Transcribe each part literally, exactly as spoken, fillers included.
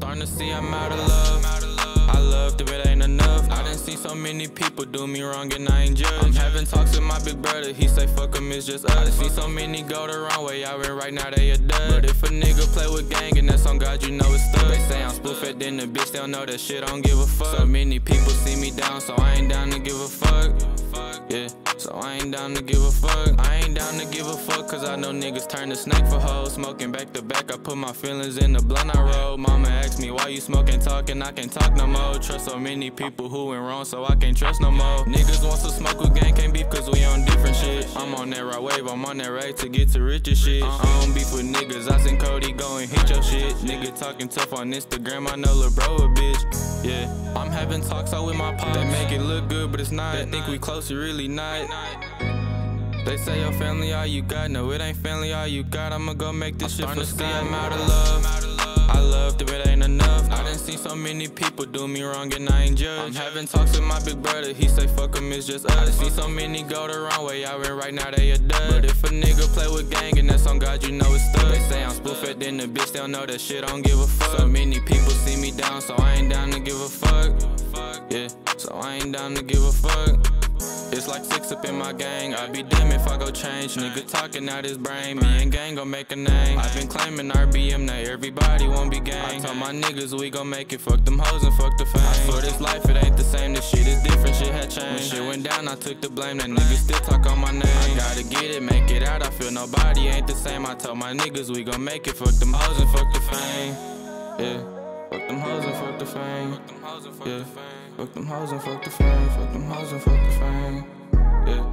starting to see I'm out of love. I love if it ain't enough. I done seen so many people do me wrong and I ain't judge. I'm having talks with my big brother, he say fuck him, it's just us. I done seen so many go the wrong way out and right now they a dud. But if a nigga play with gang and that's on God, you know it's thug. They say I'm spool fed, then the bitch, they don't know that shit, I don't give a fuck. So many people see me down, so I ain't down to give a fuck. Yeah, so I ain't down to give a fuck. I ain't down to give a fuck, cause I know niggas turn to snake for hoes. Smoking back to back, I put my feelings in the blunt I roll. Mama asked me why you smoking, talking, I can't talk no more. Trust so many people who went wrong, so I can't trust no more. Niggas wants to smoke with gang, can't beef cause we on different shit. I'm on that right wave, I'm on that right to get to richer shit. I don't beef with niggas, I seen Cody go and hit your shit. Nigga talking tough on Instagram, I know lil' bro a bitch. Yeah, I'm having talks out with my pops. They make it look good, but it's not. They think we close, you really not. They say your family all you got, no it ain't family all you got. I'ma go make this shit for see I'm out of love. I love if it ain't enough. I done seen so many people do me wrong and I ain't judge. I'm having talks with my big brother, he say fuck him, it's just us. I done seen so many go the wrong way out and right now they a dud. But if a nigga play with gang and that's on God, you know it's thug. They say I'm spool fed, then the bitch, they don't know that shit, I don't give a fuck. So many people see me down, so I ain't down to give a fuck. Yeah, so I ain't down to give a fuck. It's like six up in my gang, I'd be damned if I go change. Nigga talking out his brain, me and gang gon' make a name. I've been claiming R B M, now everybody won't be gang. I told my niggas we gon' make it, fuck them hoes and fuck the fame. I swear this life, it ain't the same, this shit is different, shit had changed. When shit went down, I took the blame, that nigga still talk on my name. I gotta get it, make it out, I feel nobody ain't the same. I told my niggas we gon' make it, fuck them hoes and fuck the fame. Yeah, fuck them hoes and fuck the fame. Yeah, fuck them hoes and fuck the fame. Fuck them hoes and fuck the fame. Yeah.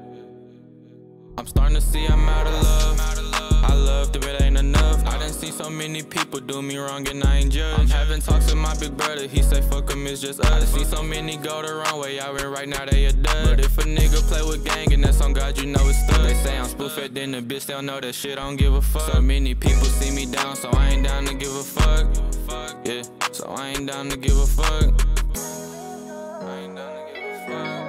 I'm starting to see I'm out of love. I love if it ain't enough. I done seen so many people do me wrong and I ain't judge. I'm having talks with my big brother, he say fuck him, it's just us. I done seen so many go the wrong way out and right now they a dud. But if a nigga play with gang and that's on God, you know it's thug. They say I'm spool fed, then the bitch, they don't know that shit, I don't give a fuck. So many people see me down, so I ain't down to give a fuck. Yeah, so I ain't down to give a fuck. I ain't down to give a fuck.